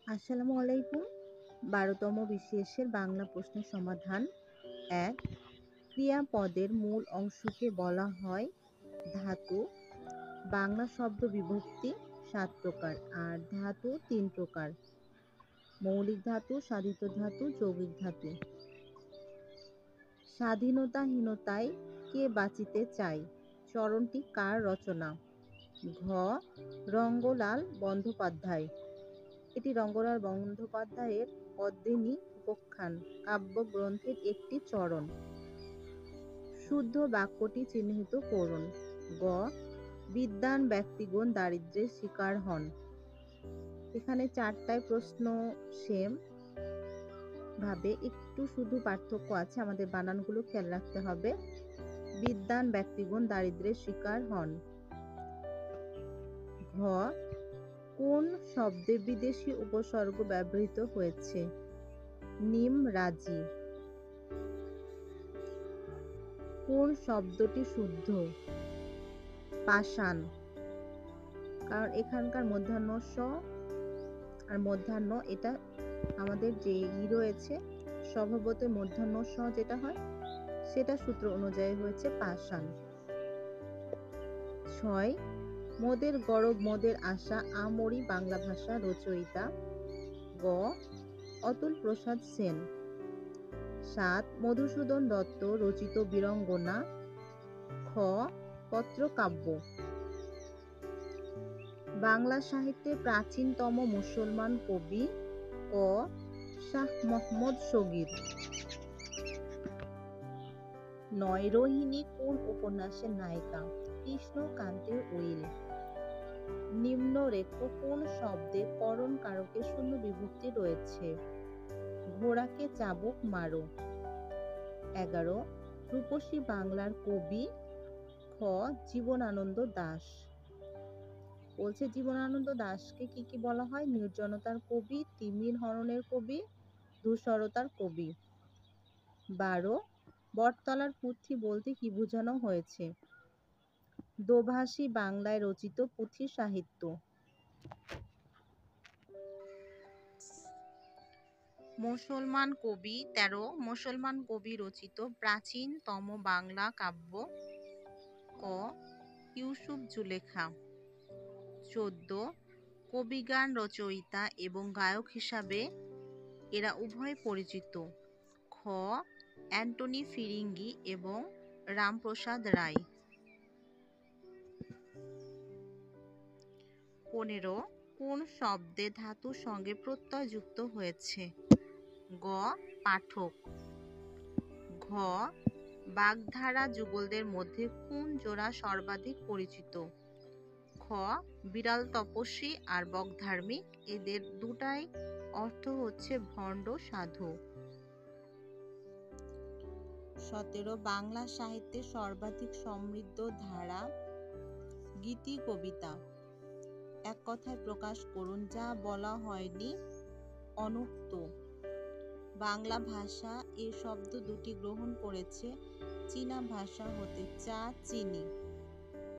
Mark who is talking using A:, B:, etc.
A: আসসালামু আলাইকুম। ১২তম বিসিএসের বাংলা প্রশ্নের সমাধান। ১. ক্রিয়াপদের মূল অংশকে বলা হয় ধাতু। বাংলা শব্দ বিভক্তি ৭ প্রকার আর ধাতু ৩ প্রকার: মৌলিক ধাতু, সাধিত ধাতু, যৌগিক ধাতু। স্বাধীনতাহীনতায় কে বাঁচিতে চায় চরণটি কার রচনা? ঘ. রঙ্গলাল বন্দ্যোপাধ্যায়। এটি রঙ্গলাল বন্দ্যোপাধ্যায়ের পদ্মিনী উপাখ্যান কাব্যগ্রন্থের একটি চরণ। শুদ্ধ বাক্যটি চিহ্নিত করুন। গ. বিদ্বান ব্যক্তিগণ দারিদ্র্যের শিকার হন। এখানে ৪টায় প্রশ্ন সেম ভাবে, একটু শুধু পার্থক্য আছে, আমাদের বানানগুলো খেয়াল রাখতে হবে। বিদ্বান ব্যক্তিগণ দারিদ্র্যের শিকার হন। ঘ. কোন শব্দে বিদেশি উপসর্গ ব্যবহৃত হয়েছে? নিমরাজি। কোন শব্দটি শুদ্ধ? পাষাণ। কারণ এখানকার মধ্যাহ্ন স আর মধ্যাহ্ন, এটা আমাদের যে রয়েছে স্বভাবত মধ্যাহ্ন স যেটা হয় সেটা সূত্র অনুযায়ী হয়েছে পাষাণ। ৬. মোদের গরব মোদের আশা আমরি বাংলা ভাষা রচয়িতা? গ. অতুল প্রসাদ সেন। ৭. মধুসূদন দত্ত রচিত বীরঙ্গনা? খ. পত্রকাব্য। বাংলা সাহিত্যের প্রাচীনতম মুসলমান কবি? ক. শাহ মোহাম্মদ শগীর। ৯. রোহিণী কোন উপন্যাসের নায়িকা? কৃষ্ণকান্তের উইল। নিম্নরেখ কোন শব্দে করণ কারকে শূন্য বিভক্তি রয়েছে? ঘোড়াকে চাবুক মারো। ১১. রূপসী বাংলার কবি? খ. জীবনানন্দ দাশ। বলছে জীবনানন্দ দাশকে কি বলা হয়? নির্জনতার কবি, তিমির হরণের কবি, ধূসরতার কবি। ১২. বটতলার পুঁথি বলতে কি বোঝানো হয়েছে? দোভাষী বাংলায় রচিত পুঁথি সাহিত্য। মুসলমান কবি ১৩. মুসলমান কবি রচিত প্রাচীনতম বাংলা কাব্য? ক. ইউসুফ জুলেখা। ১৪. কবিগান রচয়িতা এবং গায়ক হিসাবে এরা উভয় পরিচিত? খ. অ্যান্টনি ফিরিঙ্গি এবং রামপ্রসাদ রায়। ১৫. কোন শব্দে ধাতুর সঙ্গে প্রত্যয় যুক্ত হয়েছে? গ. পাঠক। ঘ. বাগধারা যুগলদের মধ্যে কোন জোড়া সর্বাধিক পরিচিত? খ. বিড়াল তপস্বী আর বকধার্মিক। এদের দুটাই অর্থ হচ্ছে ভণ্ড সাধু। ১৭. বাংলা সাহিত্যের সর্বাধিক সমৃদ্ধ ধারা? গীতি কবিতা। এক কথায় প্রকাশ করুন যা বলা হয়নি অনুক্ত। বাংলা ভাষা এ শব্দ দুটি গ্রহণ করেছে চীনা ভাষা হতে: চা, চিনি।